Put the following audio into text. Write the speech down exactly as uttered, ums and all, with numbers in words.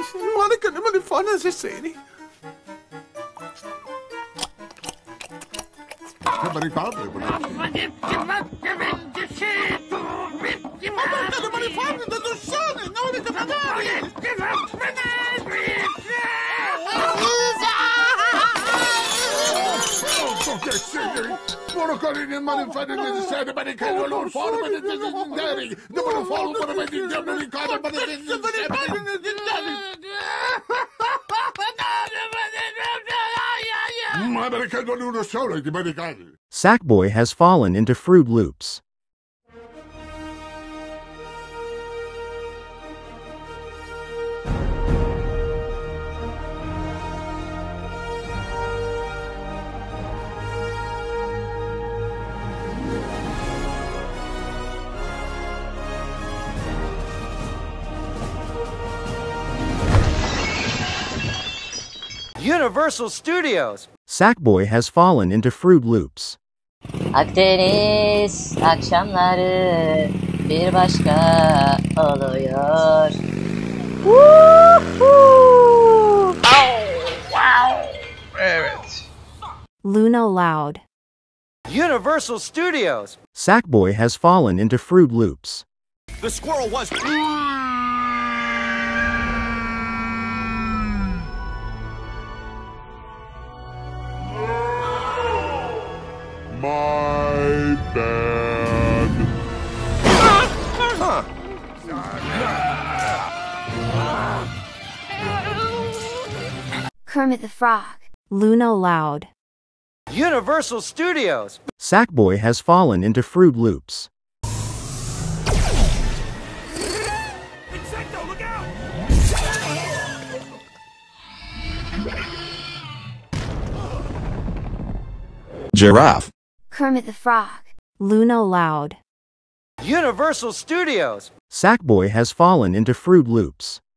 Monica naman yung fun na si Sadie. Sackboy has fallen into Froot Loops. Universal Studios. Sackboy has fallen into Froot Loops. Akdeniz akşamları bir başka oluyor. Woohoo! Oh, wow! Evet. Luna Loud. Universal Studios. Sackboy has fallen into Froot Loops. The squirrel was... My bad. Huh. Kermit the Frog. Luna Loud. Universal Studios. Sackboy has fallen into Froot Loops. Insecto, look out! Giraffe. Kermit the Frog. Luna Loud. Universal Studios. Sackboy has fallen into Froot Loops.